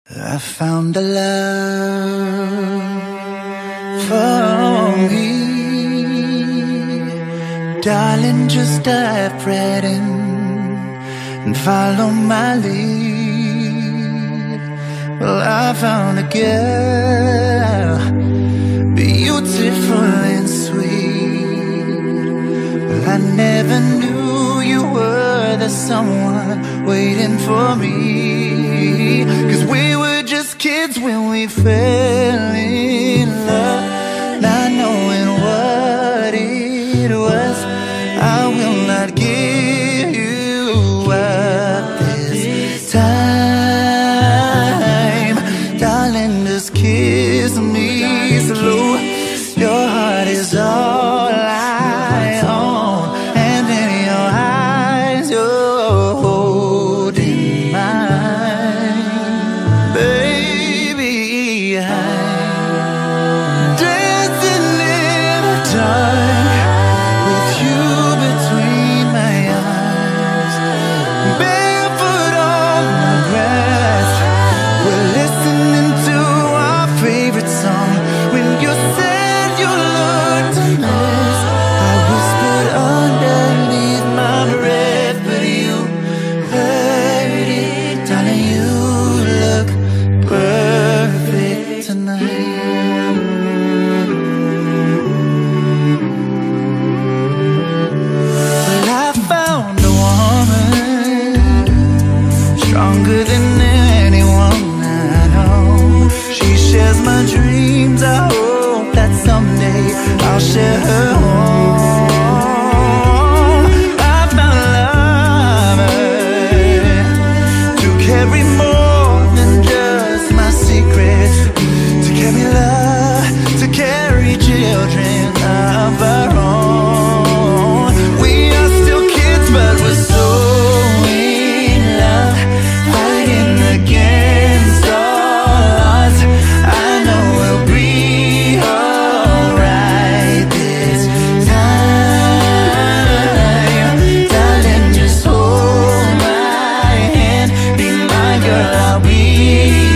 I found a love for me. Darling, just dive right in and follow my lead. Well, I found a girl, beautiful and sweet. Well, I never knew you were the someone waiting for me. 'Cause we were just kids when we fell in love, not knowing what it was. I will not give you up this time. Darling, just kiss me slow. Your heart is all I own, and in your eyes you're holding mine. Baby, I'm dancing in the dark with you between my arms, barefoot on the grass. We're listening to our favorite song. When you said you looked a mess, I whispered underneath my breath, but you heard it. Darling, you look perfect tonight. Well, I found a woman stronger than anyone I know. She shares my dreams. I hope that someday I'll share her home. I found a lover to carry more than just my secrets, to carry love, to carry children of our own. We are still kids, but we're so in love, fighting against all odds. I know we'll be alright this time. Darling, just hold my hand, be my girl, I'll be